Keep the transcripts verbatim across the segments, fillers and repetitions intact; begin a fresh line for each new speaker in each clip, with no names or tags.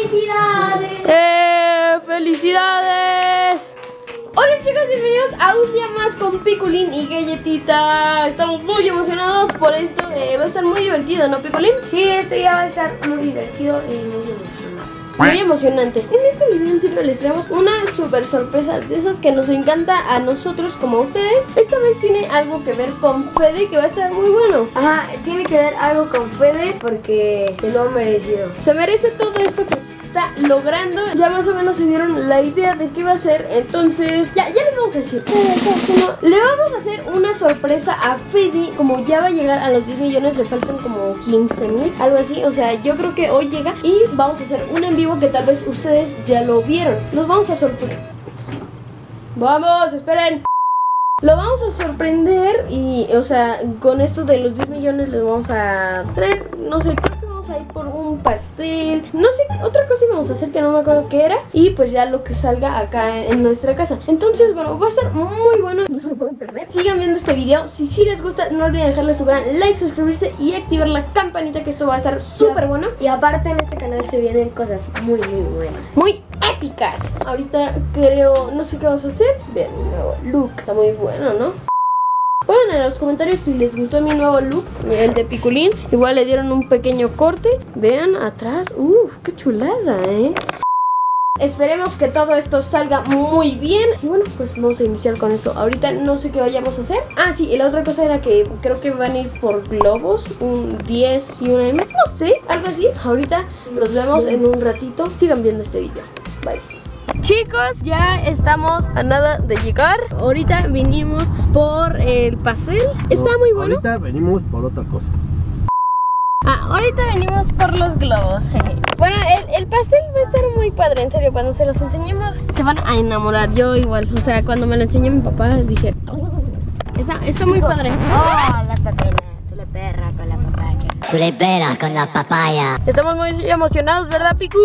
¡Felicidades!
¡Eh! ¡Felicidades! Hola chicos, bienvenidos a un día más con Picolín y Galletita. Estamos muy emocionados por esto. Eh, va a estar muy divertido, ¿no, Picolín?
Sí, este ya va a estar muy divertido y muy emocionante.
Muy emocionante. En este video en serio les traemos una super sorpresa de esas que nos encanta a nosotros como a ustedes. Esta vez tiene algo que ver con Fede, que va a estar muy bueno.
Ajá, tiene que ver algo con Fede porque se lo ha merecido.
Se merece todo esto que está logrando. Ya más o menos se dieron la idea de qué va a ser. Entonces, ya, ya les vamos a decir. Le vamos a hacer una sorpresa a Fede. Como ya va a llegar a los diez millones, le faltan como quince mil, algo así. O sea, yo creo que hoy llega y vamos a hacer un en vivo que tal vez ustedes ya lo vieron. Los vamos a sorprender. Vamos, esperen. Lo vamos a sorprender y, o sea, con esto de los diez millones les vamos a traer, no sé, creo que vamos a ir por un pastel, no sé, otra cosa íbamos a hacer que no me acuerdo qué era. Y pues ya lo que salga acá en, en nuestra casa. Entonces, bueno, va a estar muy bueno, no se lo pueden perder. Sigan viendo este video, si sí les gusta, no olviden dejarle su gran like, suscribirse y activar la campanita, que esto va a estar súper bueno.
Y aparte en este canal se vienen cosas muy, muy buenas.
Muy épicas. Ahorita creo, no sé qué vamos a hacer. Vean mi nuevo look, está muy bueno, ¿no? Pongan en los comentarios si les gustó mi nuevo look, el de Picolín. Igual le dieron un pequeño corte. Vean atrás, uff, qué chulada, ¿eh? Esperemos que todo esto salga muy bien. Y bueno, pues vamos a iniciar con esto. Ahorita no sé qué vayamos a hacer. Ah, sí, y la otra cosa era que creo que van a ir por globos, un diez y una M, no sé, algo así. Ahorita los vemos en un ratito. Sigan viendo este video. Bye. Chicos, ya estamos a nada de llegar. Ahorita vinimos por el pastel. Está muy bueno.
Ahorita venimos por otra cosa.
Ah, ahorita venimos por los globos. Bueno, el, el pastel va a estar muy padre, en serio. Cuando se los enseñemos, se van a enamorar. Yo igual, o sea, cuando me lo enseñó mi papá, dije, está, está muy padre.
Oh, la papaya, tú le perras con la papaya.
Tú le peras con la papaya.
Estamos muy emocionados, ¿verdad, Picu?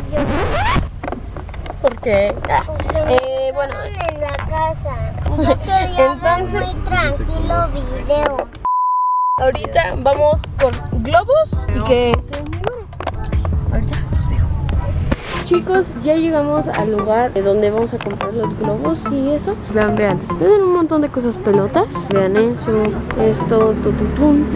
¿Por qué? Ah, eh, bueno.
En la casa. Yo quería
Entonces,
ver muy tranquilo video.
Ahorita vamos por globos y que esté muy bueno. Ahorita los veo. Chicos, ya llegamos al lugar de donde vamos a comprar los globos y eso. Vean, vean. Ven un montón de cosas, pelotas. Vean eso, esto, tututún.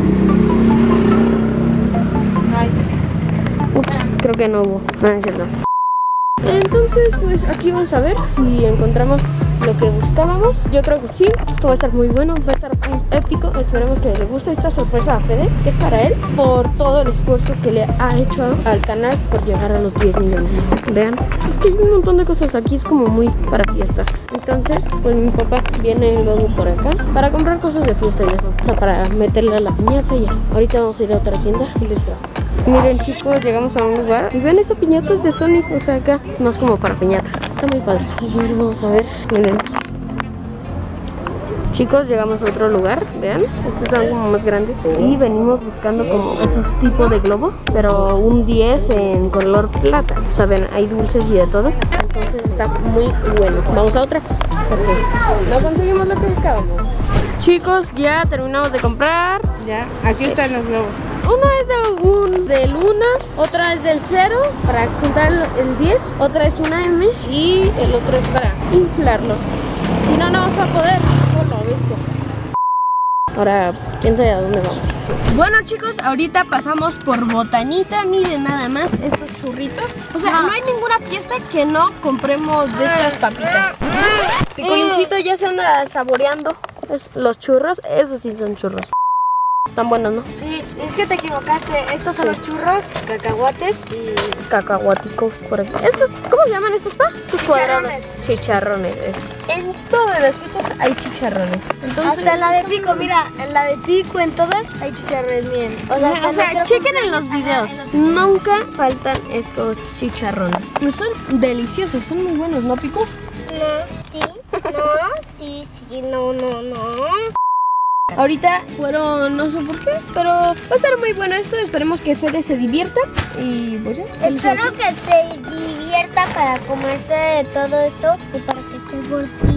Ups, creo que no hubo. No, es cierto. Entonces, pues aquí vamos a ver si encontramos lo que buscábamos. Yo creo que sí. Esto va a estar muy bueno, va a estar muy épico. Esperemos que le guste esta sorpresa a Fede, que es para él, por todo el esfuerzo que le ha hecho al canal por llegar a los diez millones. Vean, es que hay un montón de cosas aquí, es como muy para fiestas. Entonces, pues mi papá viene luego por acá para comprar cosas de fiesta y eso, o sea, para meterle a la piñata y eso. Ahorita vamos a ir a otra tienda y les traigo. Miren chicos, llegamos a un lugar y ven esa piñata es de Sonic, o sea, acá es más como para piñatas. Está muy padre. A ver, vamos a ver, miren. Chicos, llegamos a otro lugar, vean, este es algo más grande. Y venimos buscando como esos tipos de globo, pero un diez en color plata. O sea, ven, hay dulces y de todo. Entonces está muy bueno. Vamos a otra, porque no conseguimos lo que buscábamos. Chicos, ya terminamos de comprar.
Ya, aquí están los globos.
Uno es de un del uno, otra es del cero para juntar el diez, otra es una M y el otro es para inflarlos. Si no, no vamos a poder. Por lo visto. Ahora, quién sabe a dónde vamos. Bueno chicos, ahorita pasamos por Botanita. Miren nada más estos churritos. O sea, no hay ninguna fiesta que no compremos de estas papitas. Picolincito ya se anda saboreando es, los churros. Esos sí son churros. Están buenos, ¿no?
Sí, es que te equivocaste. Estos son los churros, cacahuates y
cacahuáticos por aquí. Estos, ¿cómo se llaman estos, pa? Estos
chicharrones.
Chicharrones. En todas las fiestas hay chicharrones. Entonces,
hasta en la de Pico, mira, en la de Pico, en todas hay chicharrones, miren.
O sea, o sea chequen en los videos. Nunca faltan estos chicharrones. Y son deliciosos, son muy buenos, ¿no, Pico?
No, sí, no, sí, sí, no, no, no.
Ahorita fueron, no sé por qué, pero va a estar muy bueno esto. Esperemos que Fede se divierta y pues ya.
Espero que se divierta para comerse todo esto y para que esté gordito.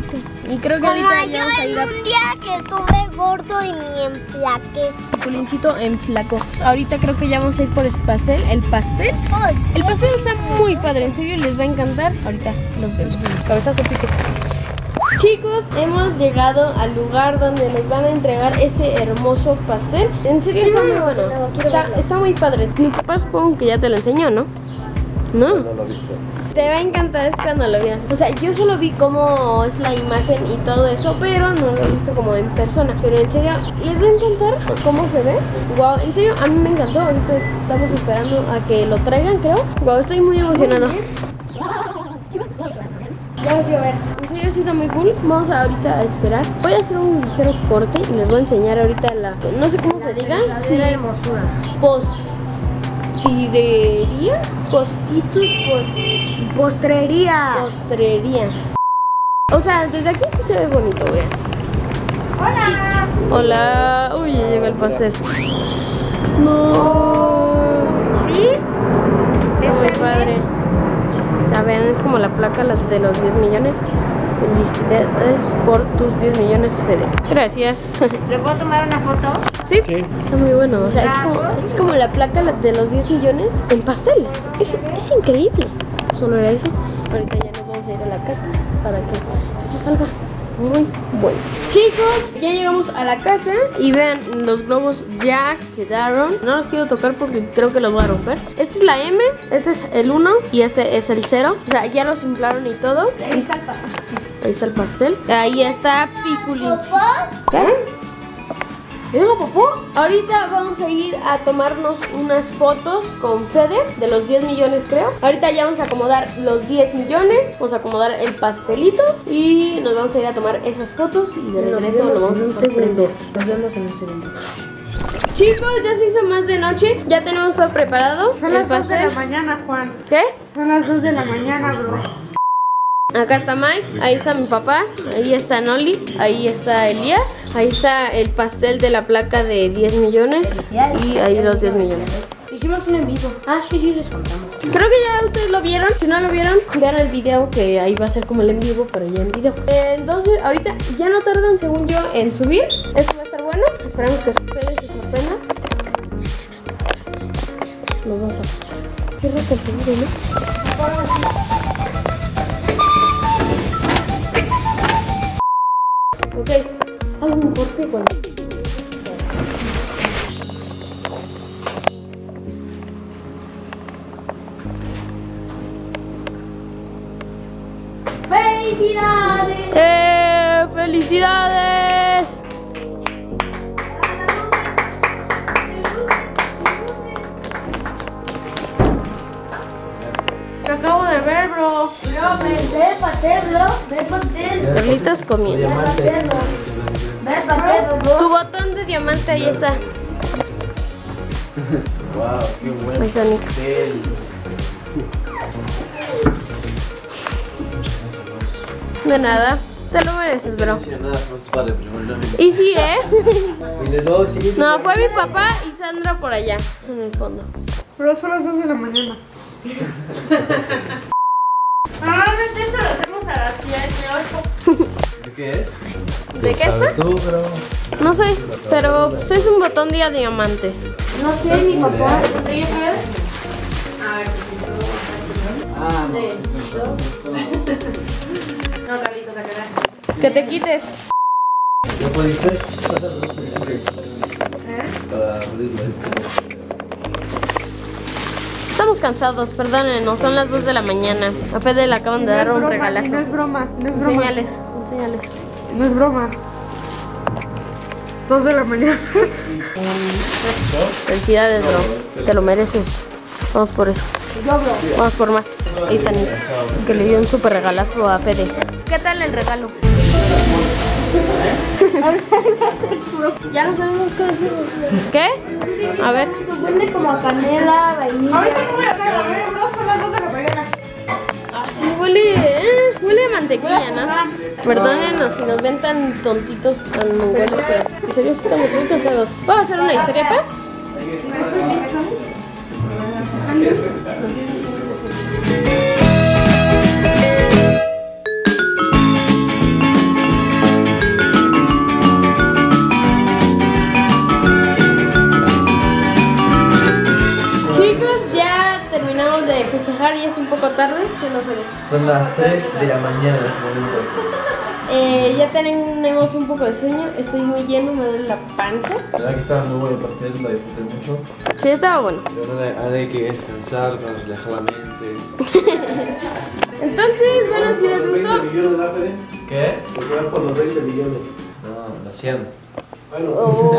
Y creo que
Como
ahorita
yo
ya vamos a ir a
en un día que estuve gordo y me enflaqué.
Piculincito en flaco. Ahorita creo que ya vamos a ir por el pastel. El pastel.
Ay,
El pastel está muy padre, en serio les va a encantar. Ahorita los vemos. Cabezazo pique. Chicos, hemos llegado al lugar donde nos van a entregar ese hermoso pastel. En serio está muy bueno. Está, está muy padre. Mi papá supongo que ya te lo enseñó, ¿no? No.
No lo he visto.
Te va a encantar cuando lo veas. O sea, yo solo vi cómo es la imagen y todo eso, pero no lo he visto como en persona. Pero en serio, les va a encantar cómo se ve. Wow, en serio, a mí me encantó. Ahorita estamos esperando a que lo traigan, creo. Wow, estoy muy emocionada. Ya quiero ver. En serio, sí está muy cool. Vamos a ahorita a esperar. Voy a hacer un ligero corte y les voy a enseñar ahorita la... No sé cómo se diga. Sí, la hermosura. Postirería. Postitus, post...
Postrería.
Postrería. O sea, desde aquí sí se ve bonito, vean.
Hola.
Hola. Uy, ya llega el pastel. No.
¿Sí?
Está muy padre. O sea, vean, es como la placa de los diez millones. Felicidades por tus diez millones, Fede. Gracias.
¿Le puedo tomar una foto?
¿Sí? Sí. Está muy bueno. O sea, es como, es como la placa de los diez millones en pastel. Es, es increíble. Solo era eso. Ahorita ya nos vamos a ir a la casa para que esto salga muy bueno. Chicos, ya llegamos a la casa y vean, los globos ya quedaron. No los quiero tocar porque creo que los voy a romper. Esta es la M, este es el uno y este es el cero. O sea, ya los inflaron y todo.
Ahí está el pastel.
Ahí está el pastel. Ahí está Piculín.
¿Papás?
¿Qué? ¿Digo popó? Ahorita vamos a ir a tomarnos unas fotos con Fede de los diez millones, creo. Ahorita ya vamos a acomodar los diez millones. Vamos a acomodar el pastelito y nos vamos a ir a tomar esas fotos y de regreso lo vamos a sorprender.
Nos vemos en un segundo.
Chicos, ya se hizo más de noche. Ya tenemos todo preparado.
Son
El
las dos de
pastel.
la mañana, Juan.
¿Qué?
Son las dos de la mañana, bro.
Acá está Mike, ahí está mi papá, ahí está Noli, ahí está Elías, ahí está el pastel de la placa de diez millones y ahí los diez millones. Hicimos un en vivo. Ah, sí, sí, les contamos. Creo que ya ustedes lo vieron. Si no lo vieron, vean el video que ahí va a ser como el en vivo, pero ya en video. Eh, entonces, ahorita ya no tardan, según yo, en subir. Esto va a estar bueno. Esperamos que ustedes se sorprendan. Nos vamos a... Cierra el seguro, ¿no? Ok, hago un corte cuando...
¡Felicidades!
¡Eh! ¡Felicidades!
Te acabo de ver, bro.
Bro, ve, ve el pastel, bro. Ve el pastel.
Carlitos comiendo.
Ve el pastel, bro. Ve el pastel, bro.
Tu botón de diamante, ahí está.
Wow, qué buen
Ahí está, Nick.
pastel.
De nada. Te lo mereces, bro.
Nada, pues para el primer lunes.
Y sí, ¿eh?
Y luego sí.
No, fue mi papá y Sandra por allá, en el fondo.
Pero son las dos de la mañana.
Normalmente esto lo hacemos a las siete,
¿De qué es?
¿De qué está?
Tú, bro.
No sé, pero pues es un botón de diamante.
No sé, mi papá.
¿Tienes que ver?
Ah, no.
No, Carlitos, la cara.
Que te quites.
¿Ya pudiste? Para abrirlo.
Estamos cansados, perdónenos, son las dos de la mañana. A Fede le acaban de
No es
dar un
broma,
regalazo.
No es broma, no es broma.
Enseñales, enseñales.
No es broma. Dos de la mañana.
Felicidades, bro. Te lo mereces. Vamos por eso. Vamos por más. Ahí está Nick, que le dio un súper regalazo a Fede. ¿Qué tal el regalo? Ya no sabemos qué decir. ¿Qué? A ver.
Huele como a canela, vainilla.
Ahorita no voy a hablar, a ver, bro, son las dos de la mañana.
Ah, sí, huele, eh, huele a mantequilla, ¿no? Perdónenos si nos ven tan tontitos, tan mongoles, pero en serio sí estamos muy cansados. ¿Puedo hacer una historia, pa? tarde, siendo feliz.
Son las tres de la mañana en este momento.
Eh, ya tenemos un poco de sueño, estoy muy lleno, me duele la panza.
La verdad que estaba muy bueno el pastel, lo disfruté mucho.
Sí, estaba bueno.
Pero ahora, ahora hay que descansar, para relajar la mente.
Entonces, bueno, si les gustó.
veinte millones de la Fede.
¿Qué?
¿Por qué vas por los veinte millones?
No, los cien.
Bueno.
Oh.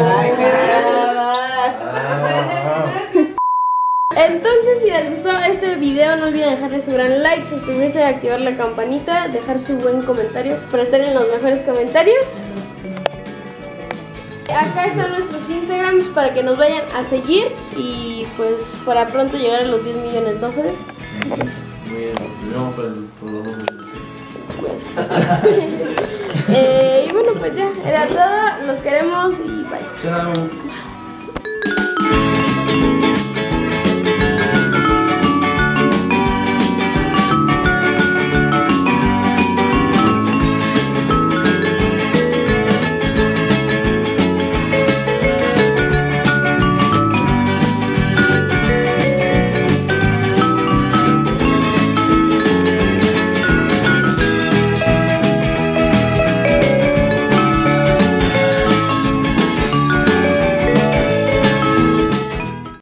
Ah,
Entonces, si les gustó este video, no olviden dejarle su gran like, suscribirse, activar la campanita, dejar su buen comentario para estar en los mejores comentarios. Acá están nuestros Instagrams para que nos vayan a seguir y pues para pronto llegar a los diez millones, ¿no, Fede?
muy bien, vamos por, el, por los números. Sí.
eh, y bueno, pues ya, era todo, los queremos y bye.
Chao.